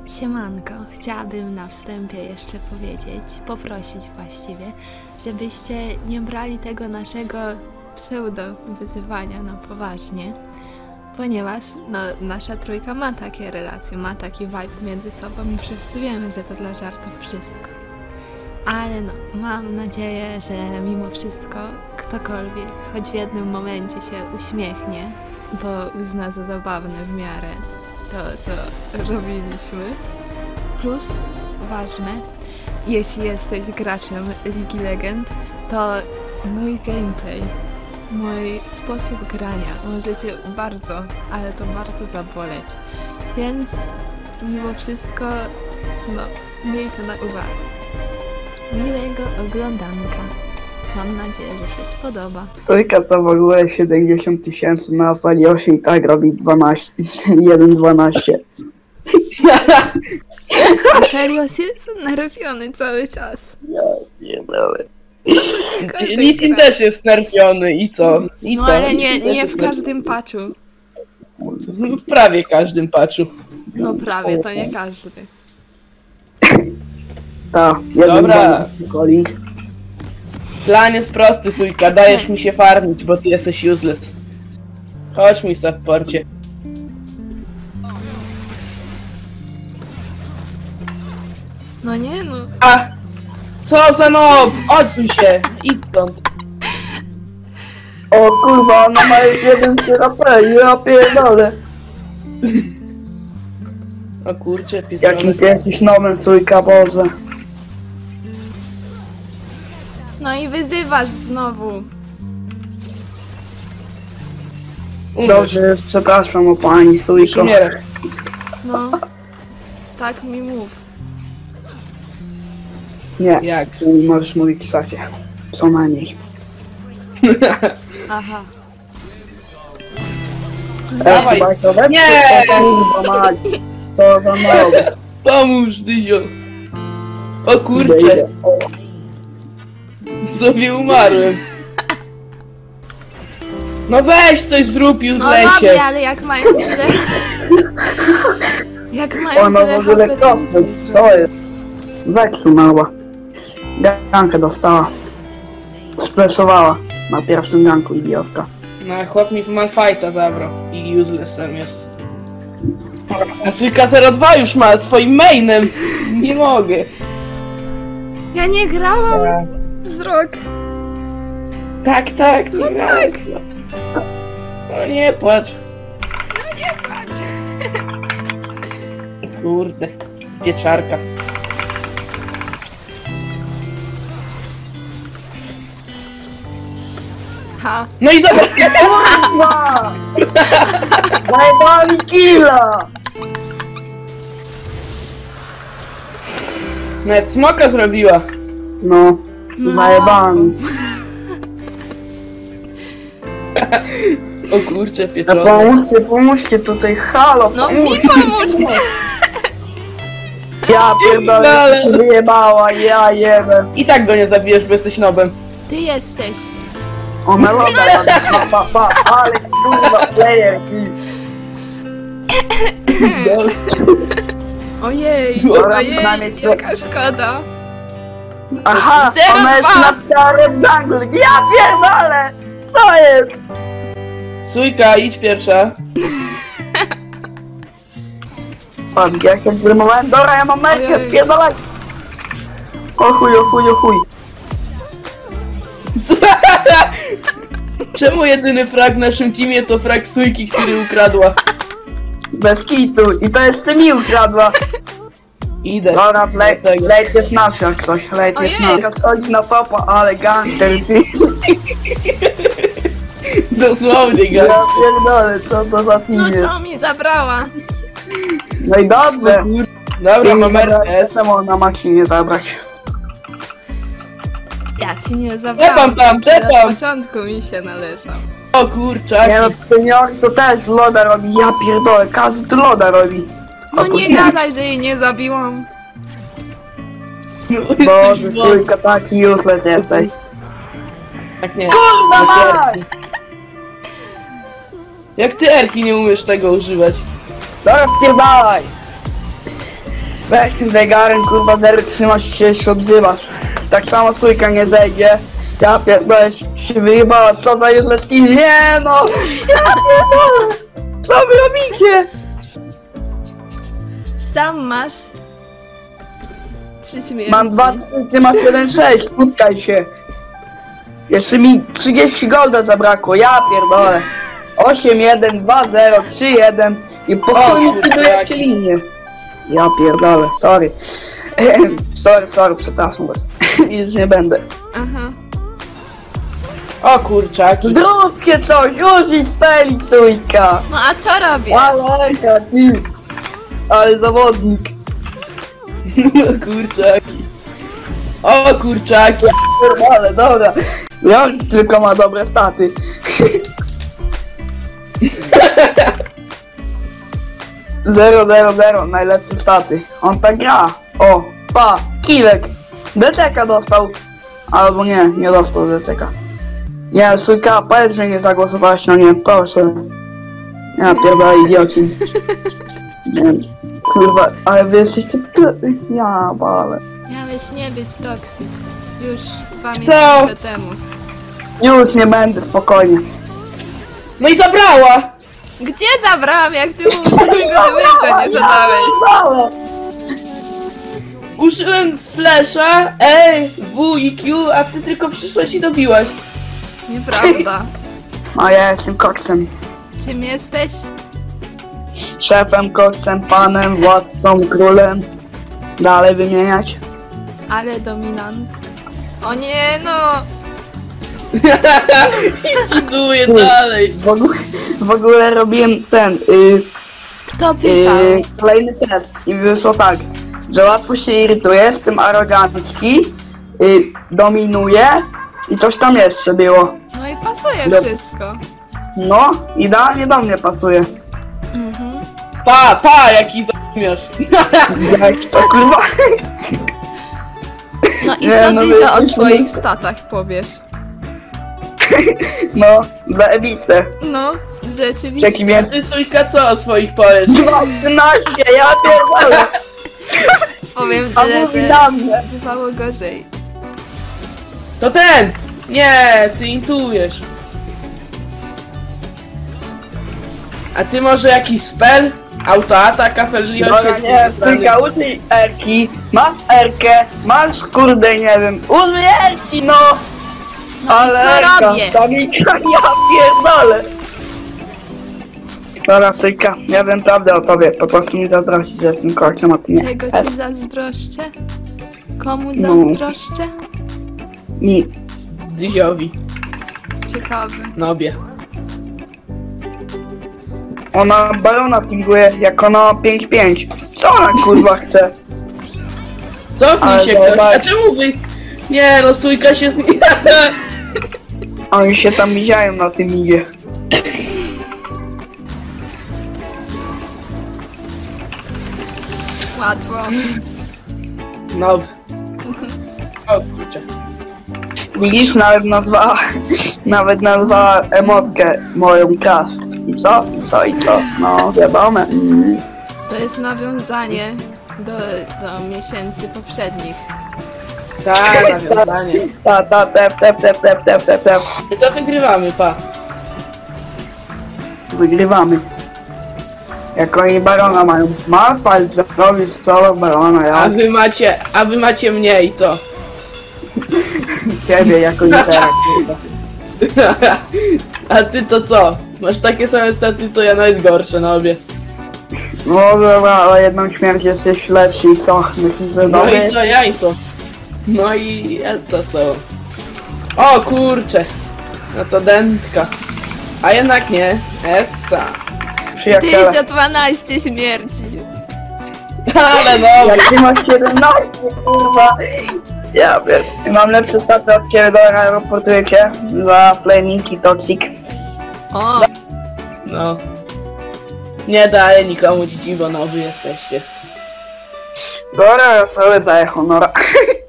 Siemanko, chciałabym na wstępie jeszcze poprosić właściwie, żebyście nie brali tego naszego pseudo wyzywania na poważnie, ponieważ nasza trójka ma takie relacje, ma taki vibe między sobą i wszyscy wiemy, że to dla żartów wszystko. Ale mam nadzieję, że mimo wszystko ktokolwiek choć w jednym momencie się uśmiechnie, bo uzna za zabawne w miarę to, co robiliśmy. Plus, ważne, jeśli jesteś graczem League Legend, to mój gameplay, mój sposób grania może cię bardzo, ale to bardzo zaboleć. Więc mimo wszystko, miej to na uwadze. Miłego oglądanka. Mam nadzieję, że się spodoba. Sójka to w ogóle 70 000 na Faliosie i tak robi 1,12. A Helios jest nerfiony cały czas. Ja pierdolę. Lisin też jest nerfiony i co? Ale nie w każdym patchu. W prawie każdym patchu. No prawie, to nie każdy. Tak, Dobra. calling. Plan jest prosty, Sójka, dajesz mi się farmić, bo ty jesteś useless. Chodź mi, supporcie. A! Co za nob! Odsuń się! Idź stąd. O kurwa, ona ma już 1 HP, ja pierdolę. O kurczę, pierdolę. Jakim ty jesteś nowym, Sójka, Boże. No i wyzywasz znowu. Dobrze, przepraszam o pani, Sójko. Umieraj. No. Tak mi mów. Nie, Jak? ty nie możesz mówić szafie. Co na niej. Aha. Dawaj. Nie! Kurwa mać. Co za nowy. Pomóż, Dyzio. O kurczę, sobie umarłem. No weź coś zrób, No uselessie. dobrze, ale jak mają tyle... Jak mają Ona tyle w ogóle HP, to nic kosy, nie co zrobią. jest? Weź tu mała. Gankę dostała. Spleszowała na pierwszym ganku, idiotka. No chłop mi Malfighta zabrał i uselessem jest. A Sójka 02 już ma swoim mainem. Nie mogę. Ja nie grałam z rok. Tak, nie grałeś. No nie płacz. No nie patrz. Kurde, pieczarka. Ha. No i zobacz, Kurwa! Zajebali killa! nawet smoka zrobiła. No, zajebani. O kurczę, A pieczone. pomóżcie tutaj, halo, No mi pomóżcie. pomóżcie. Ja pierdolę, się wyjebała, ja jebę. I tak go nie zabijesz, bo jesteś nobem. Ty jesteś. Ona loda, ale kurwa, player, Ojej, Dobra, ojej, przynajmniej się- jaka szkoda. Aha, 0,2. ona jest napisała Red Jungle, ja pierdolę! Co jest? Sójka, idź pierwsza. Pan, ja się zrymowałem, dobra, ja mam merkę, Ojej. pierdolaj! O chuj, o chuj, o chuj. Czemu jedyny frag w naszym teamie to frag Sójki, który ukradła? Bez kitu, i to jeszcze mi ukradła. Idę. Dobra, lejcie na wsiąść coś, lejcie Ojej. na wsiąść. Chodź na topa, ale gangster, ty. Dosłownie, Ja go. pierdolę, co to za team No jest? co mi zabrała? No i dobrze. Dobra, mam merkę. RS. Czemu na Maxi nie zabrać? Ja ci nie zabrałam. Tepam tam, Na tepam. początku mi się należał. O kurczak. Nie no, senior to też loda robi, ja pierdolę, każdy tu loda robi. No A nie później- gadaj, że jej nie zabiłam. Boże, Sójka, taki useless jesteś. Tak nie. Kurwa mać! Jak ty Erki nie umiesz tego używać? Dobra, spierdalaj! Weź tym zegarem, kurwa, 0,13 się jeszcze odzywasz. Tak samo stójka nie zejdzie. Ja pierdolę, się wyjebała, co za useless team. Nie no! Ja pierdolę! Co wy robicie? Sam masz 3 śmierci. Mam 2-3, ty masz 1-6, spotkaj się. Jeszcze mi 30 golda zabrakło, ja pierdolę. 8-1, 2-0, 3-1 i po chuj mi cydujecie linię. Ja pierdolę, sorry. Sorry, przepraszam was. Już nie będę. Aha. O kurczaki. Zróbcie coś, użyj speli, sójka. No a co robię? Ale ty. Ale zawodnik. Kurczaki. O kurczaki. Ale dobra. Jork tylko ma dobre staty. Zero, najlepsze staty. On tak gra. O, pa, kiwek. DCK dostał. Albo nie dostał DCK. Nie, sójka, powiedz, że nie zagłosowałeś na nie, proszę. Ja pierdolę, idioci. Nie wiem, kurwa, ale wy jesteście... Ja, bale. Miałeś nie być toksik. Już 2 Co? miesiące temu. Już nie będę, spokojnie. No i zabrała! Gdzie zabrałam, jak ty mu żadnego damage'a nie zadałeś? Użyłem z flesza W i Q, a ty tylko przyszłaś i dobiłaś. Nieprawda. A ja jestem koksem. Czym jesteś? Szefem, koksem, panem, władcą, królem. Dalej wymieniać. Ale dominant. O nie, no! Buduję Ty. dalej. W ogóle robiłem ten, Kto pytał? kolejny test i wyszło tak, że łatwo się irytuje, jestem arogancki, dominuję i coś tam jeszcze było. No i pasuje Dobra. wszystko. No, idealnie do mnie pasuje. Mhm. Pa, jaki zamiast. Jak to kurwa? No i Nie, co no ty wiesz, o to swoich jest- statach powiesz? No, zajebiste. No, rzeczywiście. Jaki więc? Ty Sójka co o swoich powiesz? 13, ja pierdolę. Powiem A tyle, mówi że na mnie. bywało gorzej. To ten! Nie, ty intujesz. A ty może jakiś spell? Autoatak, Afelio Dobra, nie, tylko użyj Erki, masz Erkę, masz kurde, nie wiem, użyj Erki, no! No Ale i co Erka, robię? Tamika, ja pierdolę! Dobra, Syjka, ja wiem prawdę o tobie, po prostu mi zazdrościć, że jestem koksem, a ty nie. Czego ci zazdroszczę? Komu No. zazdroszczę? Mi. Dyziowi, Ciekawe. nobie. Ona barona pinguje, jak ona ma 5-5. Co ona kurwa chce? Cofnij Ale się ktoś. dobra. A czemu wy... Nie no, Sójka się Oni się tam widziają na tym idzie. Łatwo. Nob. O kurczę. Widzisz, nawet nazwała emotkę moją crush. I co? No, wiadomo. To jest nawiązanie do miesięcy poprzednich. Tak, nawiązanie. Tep. I to wygrywamy, pa. Wygrywamy. Jak oni barona mają. Malfal zrobi solo barona, A wy macie mnie i co? ciebie jako litera, kurwa. A ty to co? Masz takie same staty co ja, nawet gorsze na obie. No dobra, ale jedną śmierć jesteś lepszy i co? Myślisz, że No dobry? i co, jajco. No i Essa z tobą. O kurcze. No to dętka. A jednak nie. Essa. Przyjaciele. 1012 śmierci. Ale no. Jak ty masz 17, kurwa. Ja wiem. Mam lepsze staty od ciebie, dobra, raportuję cię za flaming i toxic. O, No. Nie daję nikomu dzieci, bo nowy jesteście. Dobra, ja sobie daję honora.